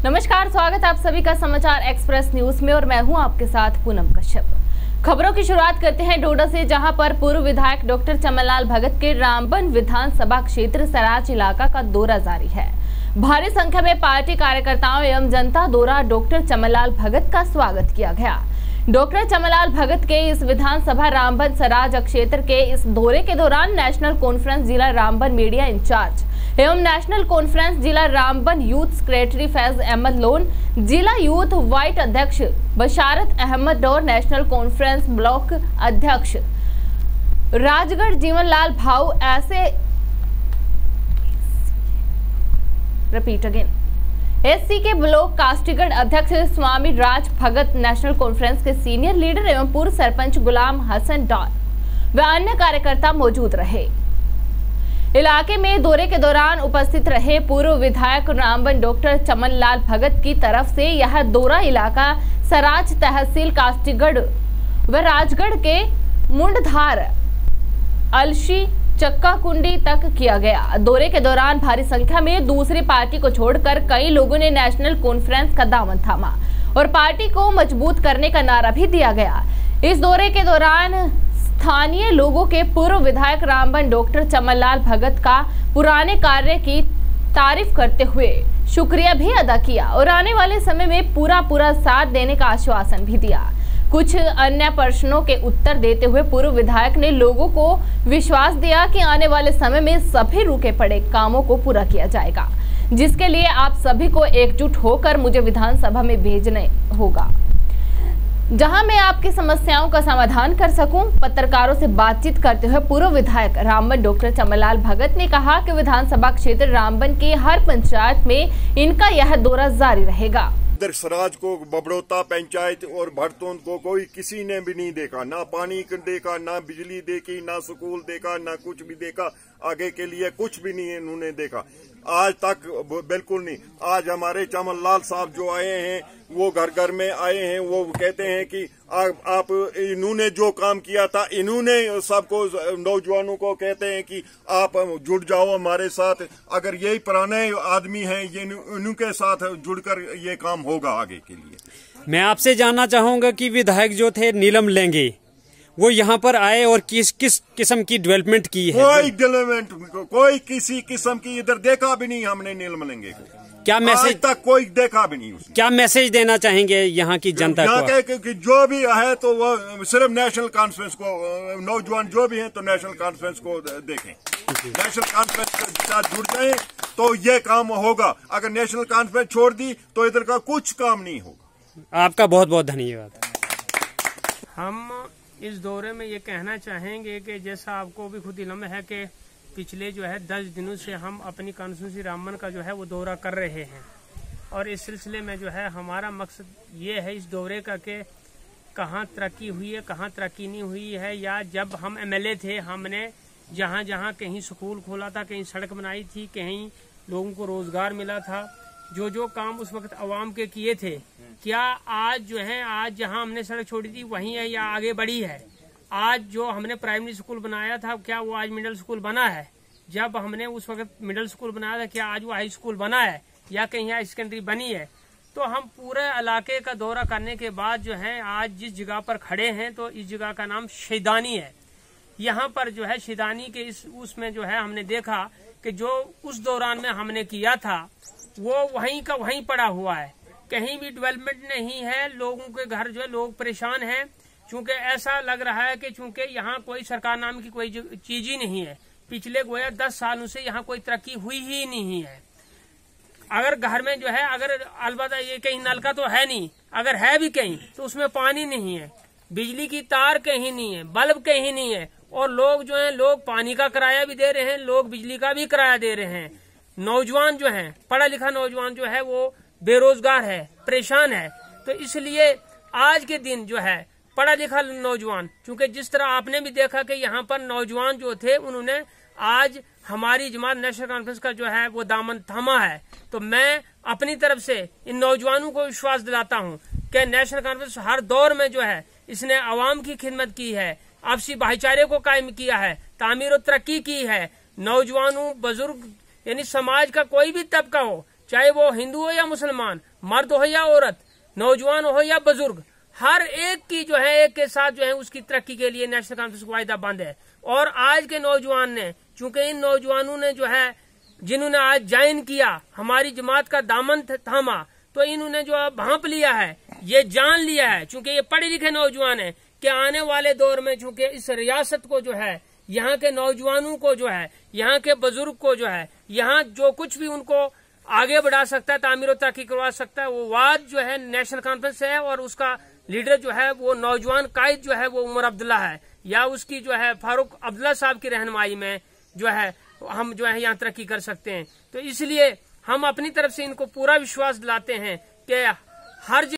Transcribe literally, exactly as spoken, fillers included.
नमस्कार, स्वागत है आप सभी का समाचार एक्सप्रेस न्यूज में और मैं हूं आपके साथ पूनम कश्यप। खबरों की शुरुआत करते हैं डोडा से, जहां पर पूर्व विधायक डॉक्टर चमनलाल भगत के रामबन विधानसभा क्षेत्र सराज इलाका का दौरा जारी है। भारी संख्या में पार्टी कार्यकर्ताओं एवं जनता द्वारा डॉक्टर चमनलाल भगत का स्वागत किया गया। डॉक्टर चमनलाल भगत के इस विधानसभा रामबन सराज क्षेत्र के इस दौरे के दौरान नेशनल कॉन्फ्रेंस जिला रामबन मीडिया इंचार्ज एवं नेशनल कॉन्फ्रेंस जिला रामबन यूथ सेक्रेटरी फैज अहमद लोन, जिला यूथ वाइट अध्यक्ष बशारत अहमद और नेशनल कॉन्फ्रेंस ब्लॉक अध्यक्ष राजगढ़ जीवनलाल भाऊ ऐसे रिपीट अगेन एससी के ब्लॉक कास्टीगढ़ अध्यक्ष स्वामी राज भगत, नेशनल कॉन्फ्रेंस के सीनियर लीडर एवं पूर्व सरपंच गुलाम हसन डार व अन्य कार्यकर्ता मौजूद रहे। इलाके में दौरे के दौरान उपस्थित रहे पूर्व विधायक रामबन डॉक्टर चमनलाल भगत की तरफ से यह दौरा इलाका सराज तहसील कास्टीगढ़ व राजगढ़ के मुंडधार अलशी चक्का कुंडी तक किया गया। दौरे के दौरान भारी संख्या में दूसरी पार्टी को छोड़कर कई लोगों ने नेशनल कॉन्फ्रेंस का दामन थामा और पार्टी को मजबूत करने का नारा भी दिया गया। इस दौरे के दौरान स्थानीय लोगों के पूर्व विधायक रामबन डॉक्टर चमनलाल भगत का पुराने कार्य की तारीफ करते हुए शुक्रिया भी अदा किया और आने वाले समय में पूरा पूरा साथ देने का आश्वासन भी दिया। कुछ अन्य प्रश्नों के उत्तर देते हुए पूर्व विधायक ने लोगों को विश्वास दिया कि आने वाले समय में सभी रुके पड़े कामों को पूरा किया जाएगा, जिसके लिए आप सभी को एकजुट होकर मुझे विधानसभा में भेजने होगा, जहां मैं आपकी समस्याओं का समाधान कर सकूं। पत्रकारों से बातचीत करते हुए पूर्व विधायक रामबन डॉक्टर चमनलाल भगत ने कहा कि विधानसभा क्षेत्र रामबन की हर पंचायत में इनका यह दौरा जारी रहेगा। इधर सराज को, बबड़ौता पंचायत और भरतोन को कोई किसी ने भी नहीं देखा, ना पानी देखा, ना बिजली देखी, ना स्कूल देखा, ना कुछ भी देखा। आगे के लिए कुछ भी नहीं इन्होंने देखा आज तक, बिल्कुल नहीं। आज हमारे चमनलाल साहब जो आए हैं वो घर घर में आए हैं, वो कहते हैं कि आ, आप इन्होंने जो काम किया था, इन्होंने सबको नौजवानों को कहते हैं कि आप जुड़ जाओ हमारे साथ। अगर यही पुराने आदमी हैं, ये इनके साथ जुड़कर ये काम होगा आगे के लिए। मैं आपसे जानना चाहूंगा कि विधायक जो थे नीलम लेंगे, वो यहाँ पर आए और किस किस किस्म की डेवलपमेंट की है? कोई डेवलपमेंट, कोई किसी किस्म की इधर देखा भी नहीं हमने नीलम लेंगे को। क्या मैसेज तक कोई देखा भी नहीं उसने। क्या मैसेज देना चाहेंगे यहाँ की जनता को? यहाँ के कि जो भी है तो वो सिर्फ नेशनल कॉन्फ्रेंस को, नौजवान जो भी हैं तो नेशनल कॉन्फ्रेंस को देखें, नेशनल कॉन्फ्रेंस के साथ जुड़ जाएं तो ये काम होगा। अगर नेशनल कॉन्फ्रेंस छोड़ दी तो इधर का कुछ काम नहीं होगा। आपका बहुत बहुत धन्यवाद। हम इस दौरे में ये कहना चाहेंगे कि जैसा आपको भी खुद इल्म है कि पिछले जो है दस दिनों से हम अपनी कॉन्स्टिट्यूंसी रामबन का जो है वो दौरा कर रहे हैं और इस सिलसिले में जो है हमारा मकसद ये है इस दौरे का कि कहाँ तरक्की हुई है, कहाँ तरक्की नहीं हुई है, या जब हम एमएलए थे हमने जहाँ जहाँ कहीं स्कूल खोला था, कहीं सड़क बनाई थी, कहीं लोगों को रोजगार मिला था, जो जो काम उस वक्त अवाम के किए थे, क्या आज जो है आज जहां हमने सड़क छोड़ी थी वहीं है या आगे बढ़ी है? आज जो हमने प्राइमरी स्कूल बनाया था क्या वो आज मिडिल स्कूल बना है? जब हमने उस वक्त मिडिल स्कूल बनाया था क्या आज वो हाई स्कूल बना है या कहीं हाई सेकेंडरी बनी है? तो हम पूरे इलाके का दौरा करने के बाद जो है आज जिस जगह पर खड़े हैं तो इस जगह का नाम शैदानी है। यहाँ पर जो है शैदानी के इस उसमें जो है हमने देखा कि जो उस दौरान में हमने किया था वो वहीं का वहीं पड़ा हुआ है, कहीं भी डेवलपमेंट नहीं है। लोगों के घर जो है लोग परेशान हैं, चूंकि ऐसा लग रहा है कि चूंकि यहाँ कोई सरकार नाम की कोई चीज ही नहीं है। पिछले गोया दस सालों से यहाँ कोई तरक्की हुई ही नहीं है। अगर घर में जो है, अगर अलबत्ता ये कहीं नलका तो है नहीं, अगर है भी कहीं तो उसमें पानी नहीं है, बिजली की तार कहीं नहीं है, बल्ब कहीं नहीं है, और लोग जो है लोग पानी का किराया भी दे रहे हैं, लोग बिजली का भी किराया दे रहे हैं। नौजवान जो है, पढ़ा लिखा नौजवान जो है वो बेरोजगार है, परेशान है। तो इसलिए आज के दिन जो है पढ़ा लिखा नौजवान, क्योंकि जिस तरह आपने भी देखा कि यहाँ पर नौजवान जो थे उन्होंने आज हमारी जमात नेशनल कॉन्फ्रेंस का जो है वो दामन थामा है। तो मैं अपनी तरफ से इन नौजवानों को विश्वास दिलाता हूँ कि नेशनल कॉन्फ्रेंस हर दौर में जो है इसने आवाम की खिदमत की है, आपसी भाईचारे को कायम किया है, तामीर और तरक्की की है। नौजवानों, बुजुर्ग, यानी समाज का कोई भी तबका हो, चाहे वो हिंदू हो या मुसलमान, मर्द हो या औरत, नौजवान हो या बुजुर्ग, हर एक की जो है एक के साथ जो है उसकी तरक्की के लिए नेशनल कॉन्फ्रेंस को वायदा बंद है। और आज के नौजवान ने, चूंकि इन नौजवानों ने जो है जिन्होंने आज ज्वाइन किया, हमारी जमात का दामन थामा, तो इन्होंने जो है भांप लिया है, ये जान लिया है, चूंकि ये पढ़े लिखे नौजवान है, कि आने वाले दौर में चूंकि इस रियासत को जो है, यहाँ के नौजवानों को जो है, यहाँ के बुजुर्ग को जो है, यहाँ जो कुछ भी उनको आगे बढ़ा सकता है, तामीर और तरक्की करवा सकता है, वो वाद जो है नेशनल कॉन्फ्रेंस है। और उसका लीडर जो है वो नौजवान कायद जो है वो उमर अब्दुल्ला है, या उसकी जो है फारूक अब्दुल्ला साहब की रहनुमाई में जो है हम जो है यहाँ तरक्की कर सकते हैं। तो इसलिए हम अपनी तरफ से इनको पूरा विश्वास दिलाते हैं कि हर